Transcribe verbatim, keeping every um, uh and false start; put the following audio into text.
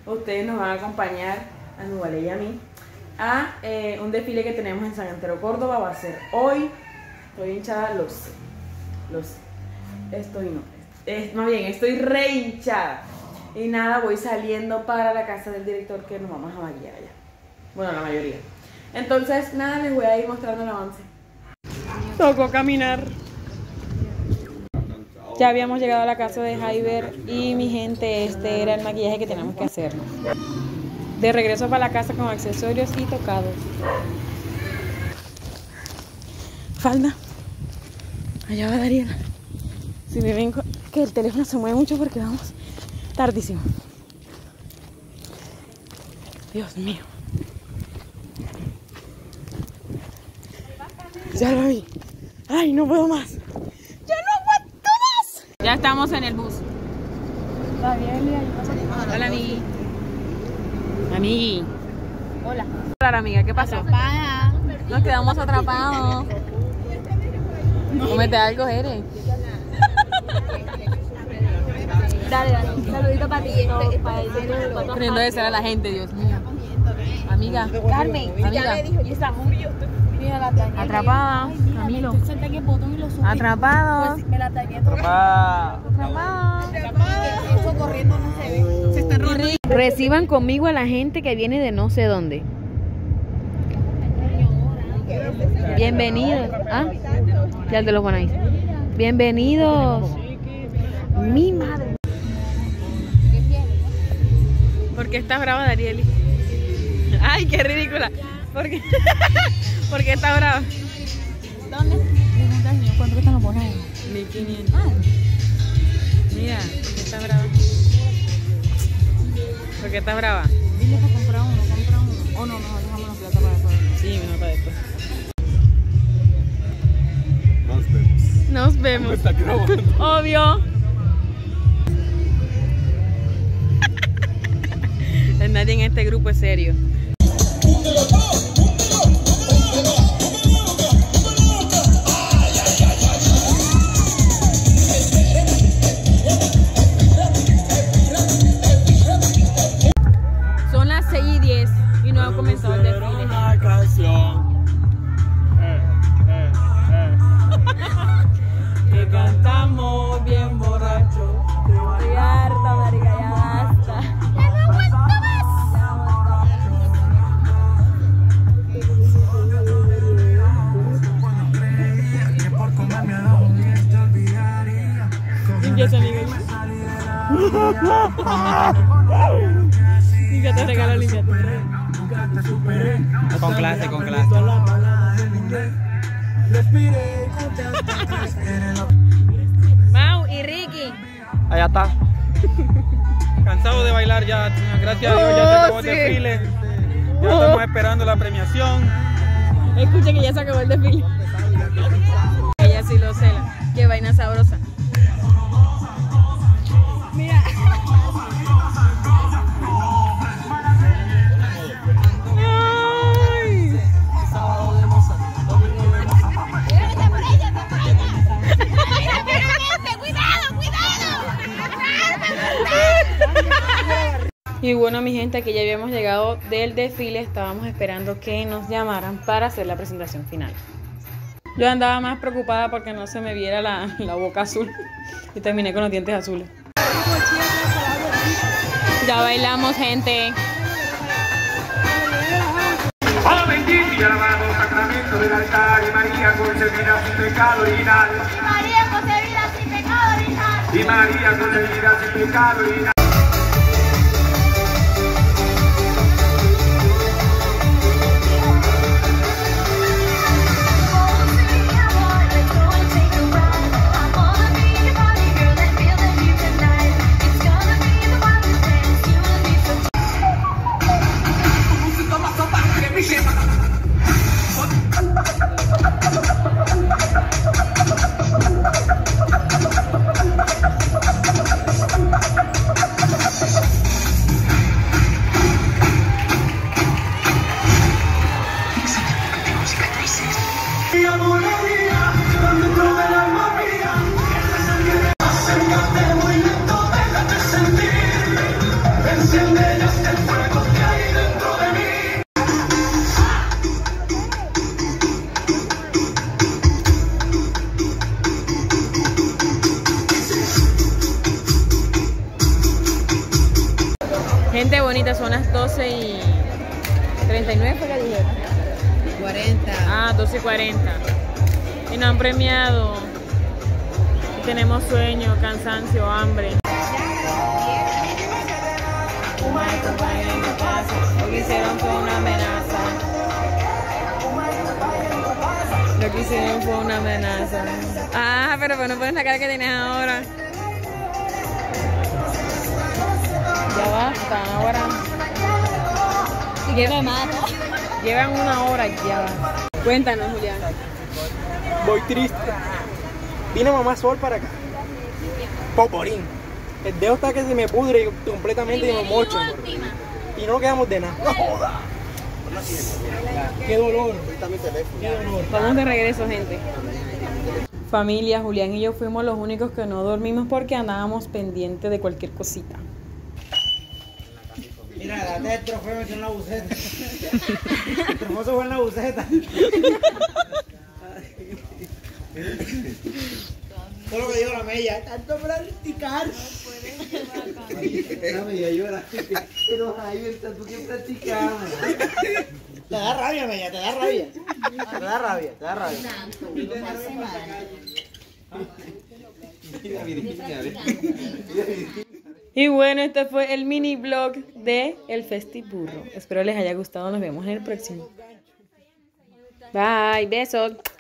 ustedes nos van a acompañar a Nubale y a mí a eh, un desfile que tenemos en San Antero, Córdoba. Va a ser hoy. Estoy hinchada, lo sé, lo sé. Estoy no, es, más bien, estoy re hinchada. Y nada, voy saliendo para la casa del director que nos vamos a maquillar allá. Bueno, la mayoría. Entonces, nada, les voy a ir mostrando el avance. Tocó caminar. Ya habíamos llegado a la casa de Jaiber y mi gente, este era el maquillaje que teníamos que hacer. De regreso para la casa con accesorios y tocados. Falda. Allá va Dariela. Si me ven que el teléfono se mueve mucho porque vamos tardísimo. Dios mío. Ya lo vi. Ay, no puedo más. Ya no aguanto más. Ya estamos en el bus. Hola, amigui. Amigui. Hola. Hola, amiga. ¿Qué pasó? Atrapada. Nos quedamos atrapados. Cómete algo, Jere. Dale, dale. Un saludito para ti. Este, para el Poniendo de ser a la gente, Dios mío. Amiga. Carmen, amiga. ya me dijo, y esa muy yo estoy. Mira la tañé. Atrapada. Ay, mira, Camilo. me senté aquí el botón y lo subí. Atrapado. Pues me la tañé. Atrapada. Atrapado. Eso corriendo no se ve. Se está robando. Reciban conmigo a la gente que viene de no sé dónde. Bienvenidos. ¿Ah? Ya el de los Guanais. Bienvenidos. Mi madre. ¿Por qué estás brava, Darieli? Ay, qué ridícula. ¿Por qué? ¿Por qué estás brava? ¿Dónde? ¿Cuánto que están los bonos? mil quinientos. Ah. Mira, ¿por qué estás brava? ¿Por qué estás brava? Dile para comprar uno, compra uno. O no, mejor dejamos la plata para después. Sí, mejor para después. Nos vemos. Nos vemos. Está grabando. Obvio. Nadie en este grupo es serio. Son las seis y diez y no ha comenzado el desfile. Una canción. Eh, eh, eh. Que cantamos bien borrachos. Estoy harta, marica, ya basta. Limpias, amiga. Límpiate, regalo, límpiate. Con clase, con clase. Mau y Ricky. Allá está. Cansado de bailar ya. Gracias a Dios ya se acabó el sí. desfile. Ya estamos esperando la premiación. Escucha que ya se acabó el desfile. Ella sí lo cela. Qué vaina sabrosa. Mira. Ay. Y bueno, mi gente, aquí ya habíamos llegado del desfile. Estábamos esperando que nos llamaran para hacer la presentación final. Yo andaba más preocupada porque no se me viera la, la boca azul y terminé con los dientes azules. Ya bailamos, gente. Oh, bendito y alabado sacramento del altar, y María concebida sin pecado original. Y María concebida sin pecado original. Y María concebida sin pecado original. Gente bonita, son las doce y treinta y nueve, ¿fue que dijeron? cuarenta. Ah, doce y cuarenta. Y nos han premiado. Y tenemos sueño, cansancio, hambre. Lo que hicieron fue una amenaza. Lo que hicieron fue una amenaza. Ah, pero pues no pones la cara que tienes ahora. Ya basta, ahora. Y que me mato. Llevan una hora ya. Cuéntanos, Julián. Voy triste. Vino mamá Sol para acá. Poporín. El dedo está que se me pudre completamente y me mocho. Y no quedamos de nada. ¡Qué dolor! ¡Qué dolor! Vamos de regreso, gente. Familia, Julián y yo fuimos los únicos que no dormimos porque andábamos pendientes de cualquier cosita. Mira, date el trofeo en la buceta. El trofeo se fue en la buceta. Todo lo que dijo la Mella, tanto practicar. La Mella llora. Pero ahí está, tú que practicabas. Te da rabia, Mella, te da rabia. Te da rabia, te da rabia. Y bueno, este fue el mini vlog de El Festiburro. Espero les haya gustado. Nos vemos en el próximo. Bye, besos.